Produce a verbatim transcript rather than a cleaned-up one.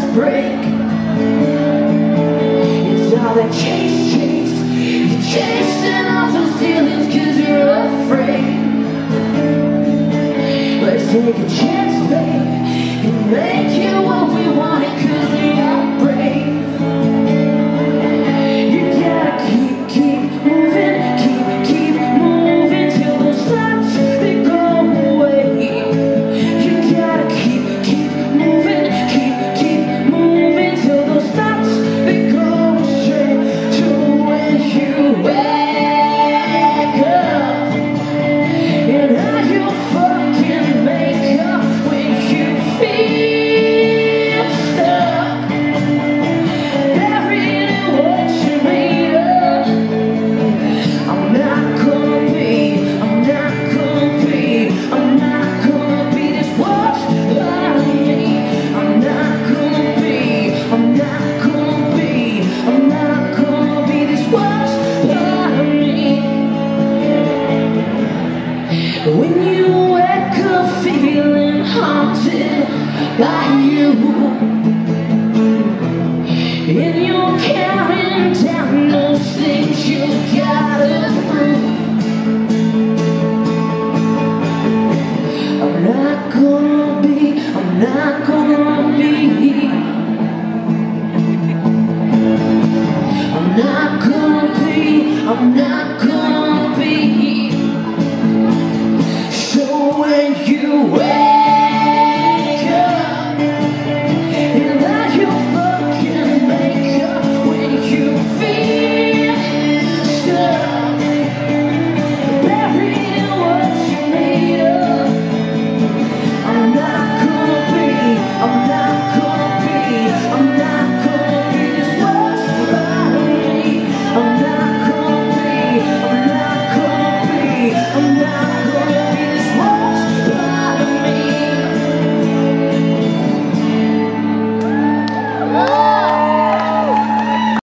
break. It's all that chase, chase. You're chasing off those feelings cause you're afraid. Let's take a chance, babe, and make it what we wanted cause we are brave. You gotta keep, keep moving, keep, keep moving till those thoughts, they go away. You gotta keep, keep moving, keep, keep moving till those thoughts, they go straight to when you wake up. And how you fucking make up when you feel stuck, buried in what you made up. I'm not gonna be, I'm not gonna be, I'm not gonna be this watched by me. I'm not gonna be, I'm not gonna be, I'm not gonna be this watched by me. When you wake up feeling haunted by